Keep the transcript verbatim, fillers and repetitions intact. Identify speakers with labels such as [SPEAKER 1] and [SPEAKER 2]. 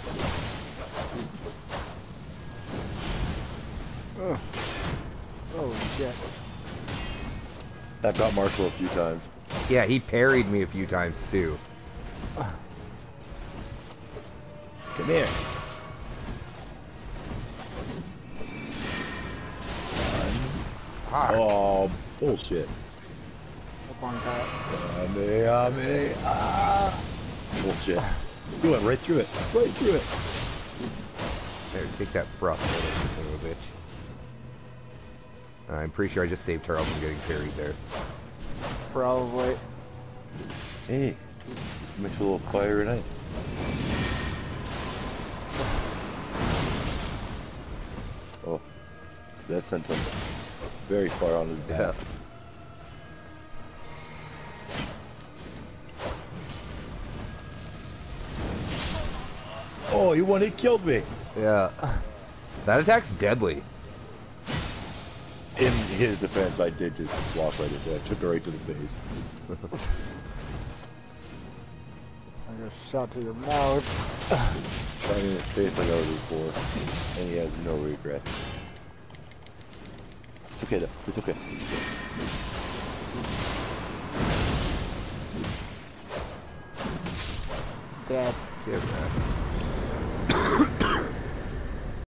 [SPEAKER 1] Oh. Holy shit.
[SPEAKER 2] I've got Marshall a few times.
[SPEAKER 3] Yeah, he parried me a few times too.
[SPEAKER 2] Come here.
[SPEAKER 3] Ah.
[SPEAKER 2] Oh, bullshit.
[SPEAKER 1] Up on top.
[SPEAKER 2] Ah, me, ah, me, ah. Bullshit. You went right through it. Right through it.
[SPEAKER 3] There, take that frost, son of a bitch. I'm pretty sure I just saved Charles from getting parried there.
[SPEAKER 1] Probably.
[SPEAKER 2] Hey, makes a little fire and ice. Oh, that sent him very far on his back.
[SPEAKER 3] Yeah.
[SPEAKER 2] Oh, he one hit killed me.
[SPEAKER 3] Yeah. That attack's deadly.
[SPEAKER 2] In his defense, I did just walk right into it. I took it right to the face.
[SPEAKER 1] I got shot to your mouth.
[SPEAKER 2] Shot in his face like I was before, and he has no regrets. It's okay though. It's okay.
[SPEAKER 1] Dead.
[SPEAKER 3] Yeah, man.